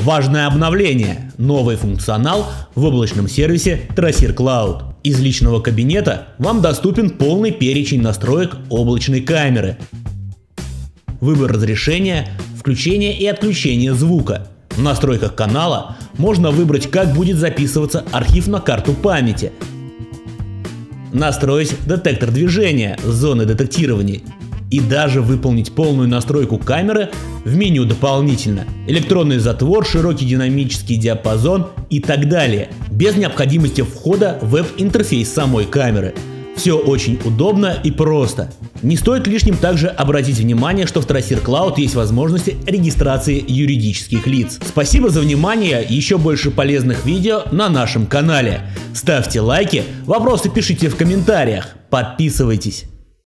Важное обновление – новый функционал в облачном сервисе Trasir Cloud. Из личного кабинета вам доступен полный перечень настроек облачной камеры. Выбор разрешения, включение и отключение звука. В настройках канала можно выбрать, как будет записываться архив на карту памяти, настроить детектор движения с зоны детектирования и даже выполнить полную настройку камеры в меню дополнительно. Электронный затвор, широкий динамический диапазон и так далее, без необходимости входа в веб-интерфейс самой камеры. Все очень удобно и просто. Не стоит лишним также обратить внимание, что в Trasir Cloud есть возможности регистрации юридических лиц. Спасибо за внимание, еще больше полезных видео на нашем канале. Ставьте лайки, вопросы пишите в комментариях, подписывайтесь.